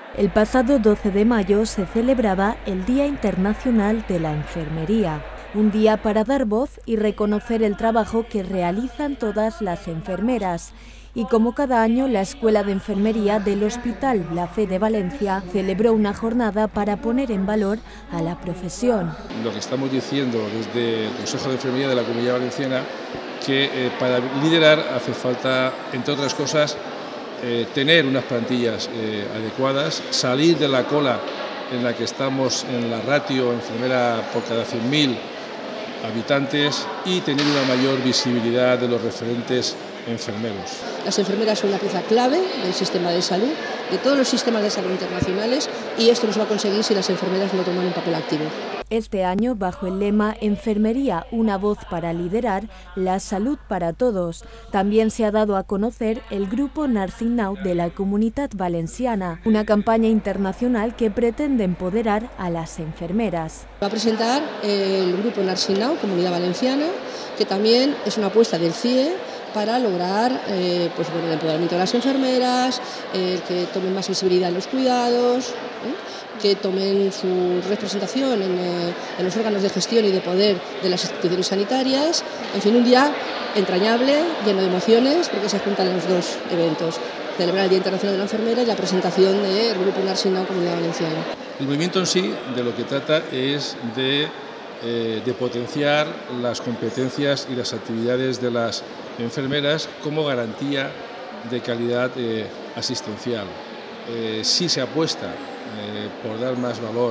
El pasado 12 de mayo se celebraba el Día Internacional de la Enfermería, un día para dar voz y reconocer el trabajo que realizan todas las enfermeras. Y como cada año, la Escuela de Enfermería del Hospital La Fe de Valencia celebró una jornada para poner en valor a la profesión. Lo que estamos diciendo desde el Consejo de Enfermería de la Comunidad Valenciana, que para liderar hace falta, entre otras cosas, tener unas plantillas adecuadas, salir de la cola en la que estamos en la ratio enfermera por cada 100.000 habitantes y tener una mayor visibilidad de los referentes enfermeros. Las enfermeras son una pieza clave del sistema de salud, de todos los sistemas de salud internacionales, y esto no se va a conseguir si las enfermeras no toman un papel activo. Este año, bajo el lema Enfermería, una voz para liderar, la salud para todos, también se ha dado a conocer el grupo Nursing Now de la Comunitat Valenciana, una campaña internacional que pretende empoderar a las enfermeras. Va a presentar el grupo Nursing Now, Comunidad Valenciana, que también es una apuesta del CIE para lograr el empoderamiento de las enfermeras, que tomen más visibilidad en los cuidados, que tomen su representación en los órganos de gestión y de poder de las instituciones sanitarias. En fin, un día entrañable, lleno de emociones, porque se juntan los dos eventos: celebrar el Día Internacional de la Enfermera y la presentación del Grupo Nursing Now Comunidad Valenciana. El movimiento en sí de lo que trata es de potenciar las competencias y las actividades de las enfermeras como garantía de calidad asistencial. Sí se apuesta por dar más valor,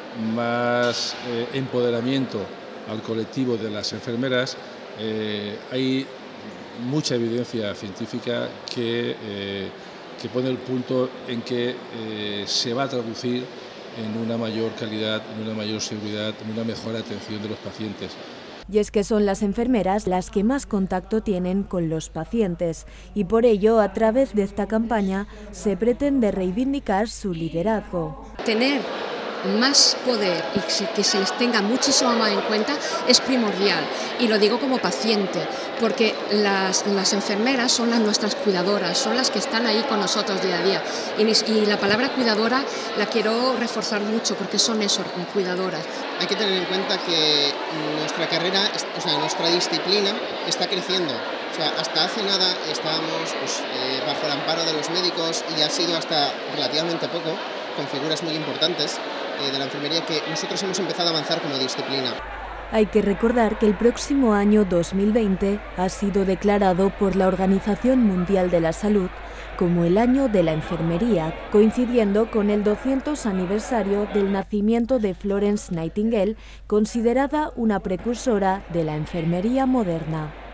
más empoderamiento al colectivo de las enfermeras. Hay mucha evidencia científica que pone el punto en que se va a traducir en una mayor calidad, en una mayor seguridad, en una mejor atención de los pacientes. Y es que son las enfermeras las que más contacto tienen con los pacientes, y por ello, a través de esta campaña, se pretende reivindicar su liderazgo. Tener más poder y que se les tenga muchísimo más en cuenta es primordial, y lo digo como paciente, porque las enfermeras son nuestras cuidadoras, son las que están ahí con nosotros día a día, y la palabra cuidadora la quiero reforzar mucho, porque son eso, cuidadoras. Hay que tener en cuenta que nuestra carrera, o sea, nuestra disciplina está creciendo. O sea, hasta hace nada estábamos bajo el amparo de los médicos, y ha sido hasta relativamente poco, con figuras muy importantes de la enfermería, que nosotros hemos empezado a avanzar como disciplina. Hay que recordar que el próximo año 2020 ha sido declarado por la Organización Mundial de la Salud como el Año de la Enfermería, coincidiendo con el 200 aniversario del nacimiento de Florence Nightingale, considerada una precursora de la enfermería moderna.